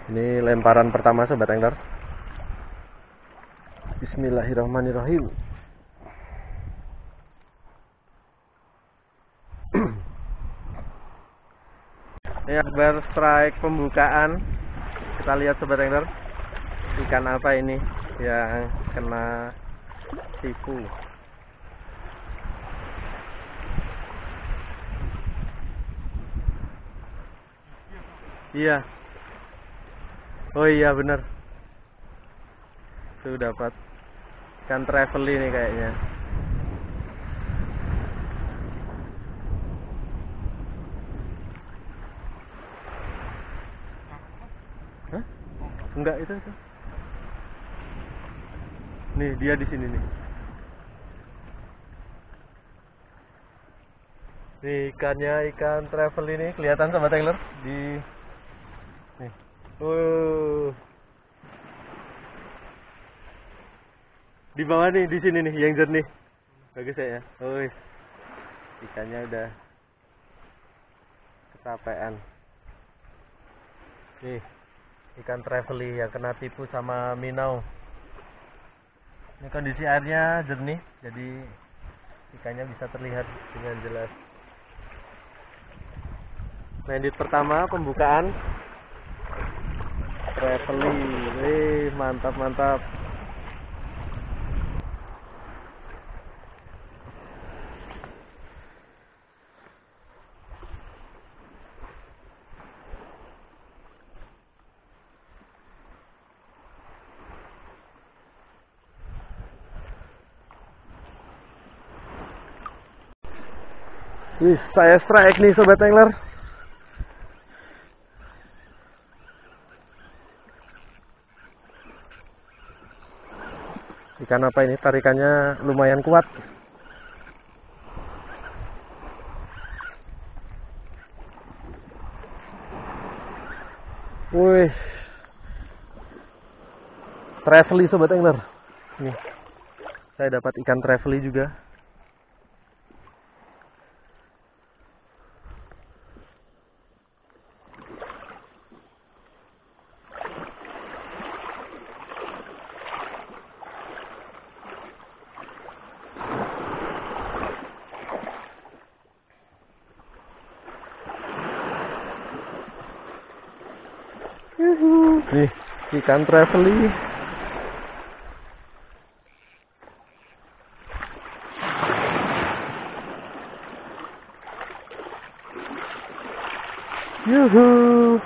Ini lemparan pertama sobat angler. Bismillahirrahmanirrahim. Ini akbar strike pembukaan. Kita lihat sobat angler, ikan apa ini yang kena tipu. Iya. Oh iya bener. Tuh dapat ikan travel ini kayaknya. Hah? Enggak itu. Nih dia di sini nih. Nih ikannya, ikan travel ini kelihatan sobat angler di nih. Di bawah nih, di sini nih yang jernih. Bagus ya. Ikannya udah kecapean. Nih, ikan trevely yang kena tipu sama minnow. Ini kondisi airnya jernih, jadi ikannya bisa terlihat dengan jelas. Landit pertama pembukaan trevely. Mantap. Wih, saya strike nih sobat angler. Ikan apa ini? Tarikannya lumayan kuat. Wih, trevely sobat angler. Nih, saya dapat ikan trevely juga. Nih, ikan trevely. Yuhu.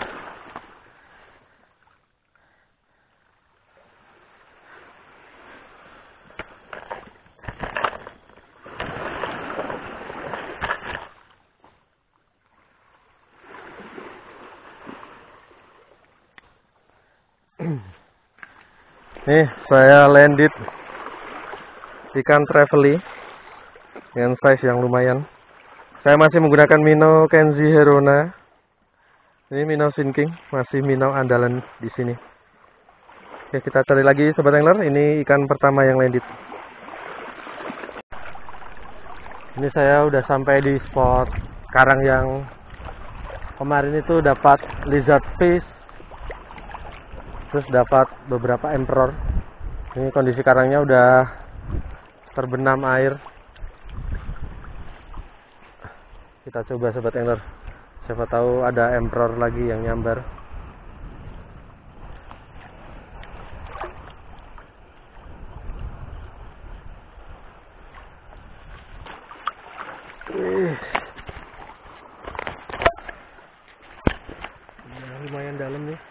Nih, saya landed ikan trevely dengan size yang lumayan. Saya masih menggunakan minnow Kenzie Herona. Ini minnow sinking, masih minnow andalan di sini. Oke, kita cari lagi sobat angler. Ini ikan pertama yang landed. Ini saya udah sampai di spot karang yang kemarin itu dapat lizard fish, terus dapat beberapa emperor. Ini kondisi karangnya udah terbenam air. Kita coba sobat angler, siapa tahu ada emperor lagi yang nyambar. Lumayan dalam nih.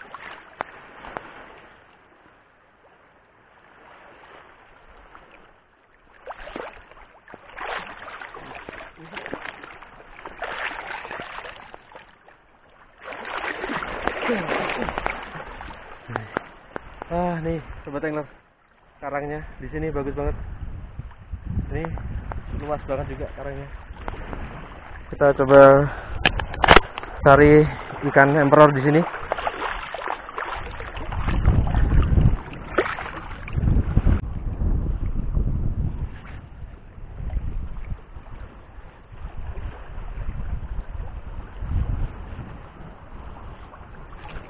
Nih sobat angler, karangnya di sini bagus banget. Ini luas banget juga karangnya. Kita coba cari ikan emperor di sini.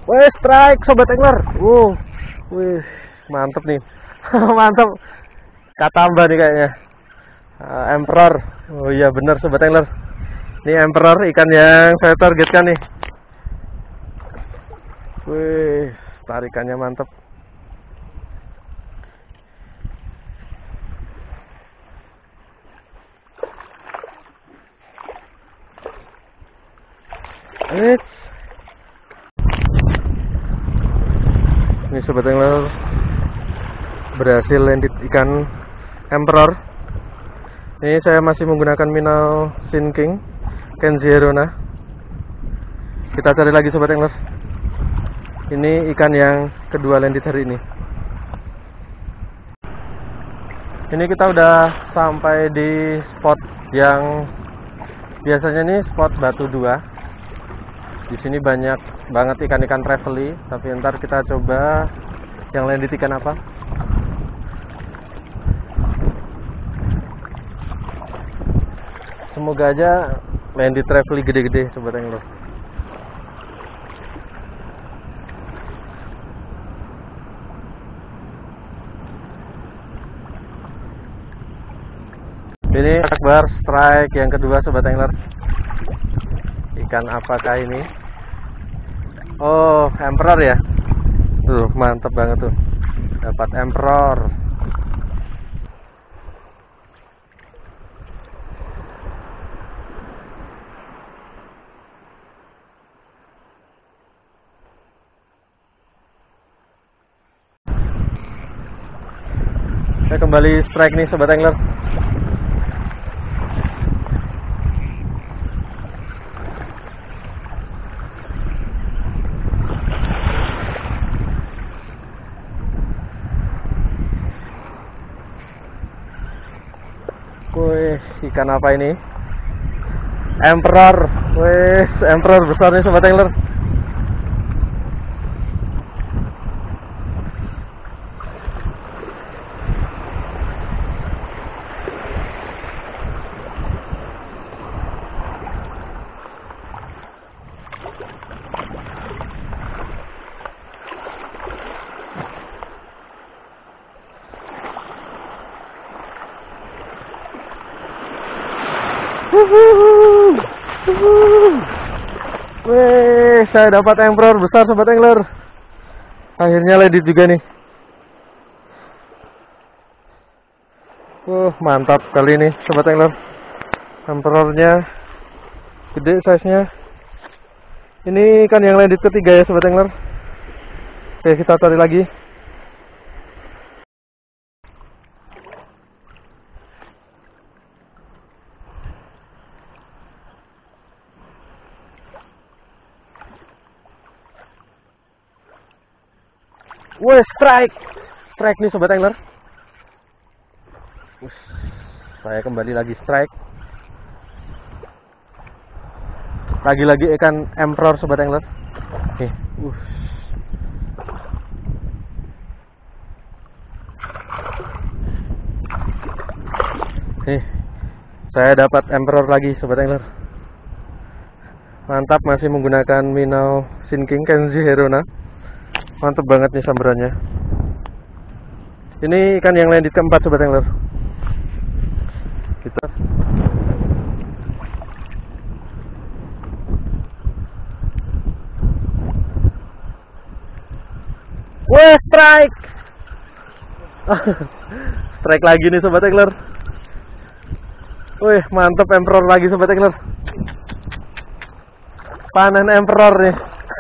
Wih, strike sobat angler. Wih, mantep nih. Mantap. Katamba nih kayaknya. Emperor. Oh iya bener sobat angler. Ini emperor ikan yang saya targetkan nih. Wih, tarikannya mantep. Ini sobat angler berhasil landed ikan emperor. Ini saya masih menggunakan minnow sinking Kenzie Herona. Kita cari lagi sobat angler. Ini ikan yang kedua landed hari ini. Ini kita udah sampai di spot yang biasanya nih spot batu 2. Di sini banyak banget ikan-ikan trevally, tapi ntar kita coba yang landed ikan apa. Semoga aja landed trevally gede-gede sobat angler. Ini akbar strike yang kedua sobat angler. Ikan apakah ini? Oh, emperor ya. Tuh, mantep banget tuh. Dapat emperor. Saya kembali strike nih sobat angler. Wih, ikan apa ini? Emperor. Wih, emperor besar nih sobat angler. Wih, saya dapat emperor besar sobat angler. Akhirnya landed juga nih. Mantap kali ini sobat angler. Emperornya gede size-nya. Ini ikan yang landed ketiga ya sobat angler. Oke, kita cari lagi. Wih, strike nih sobat angler. Saya kembali lagi strike. Lagi-lagi ikan emperor sobat angler. Saya dapat emperor lagi sobat angler. Mantap, masih menggunakan minnow sinking Kenzie Herona. Mantap banget nih sambarannya. Ini ikan yang landed keempat sobat angler. Kita wih, strike. Strike lagi nih sobat angler. Wih, mantap emperor lagi sobat angler. Panen emperor nih.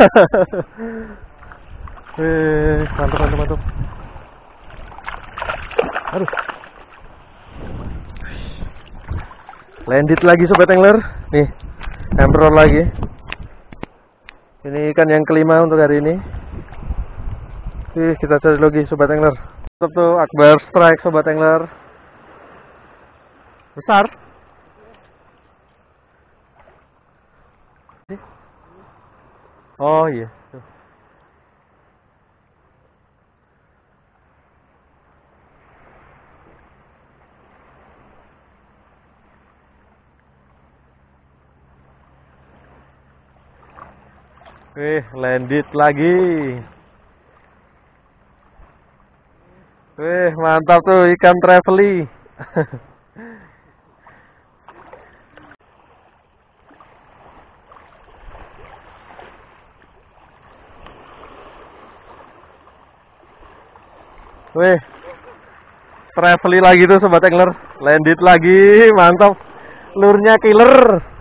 Wih, mantap. Aduh. Landed lagi sobat angler. Nih, emperor lagi. Ini ikan yang kelima untuk hari ini. Kita cari lagi sobat angler. Mantap tuh, akbar strike sobat angler. Besar. Oh iya. Wih, landed lagi. Wih, mantap tuh ikan trevely. Wih, trevely lagi tuh sobat angler. Landed lagi, mantap. Lurnya killer.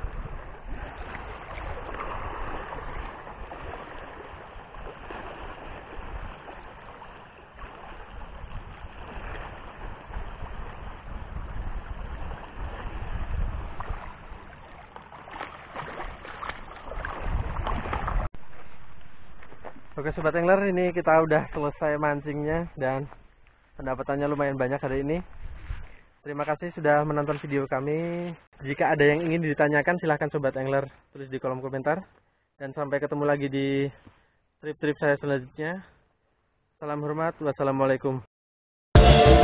Oke sobat angler, ini kita udah selesai mancingnya dan pendapatannya lumayan banyak hari ini. Terima kasih sudah menonton video kami. Jika ada yang ingin ditanyakan silahkan sobat angler tulis di kolom komentar. Dan sampai ketemu lagi di trip-trip saya selanjutnya. Salam hormat, wassalamualaikum.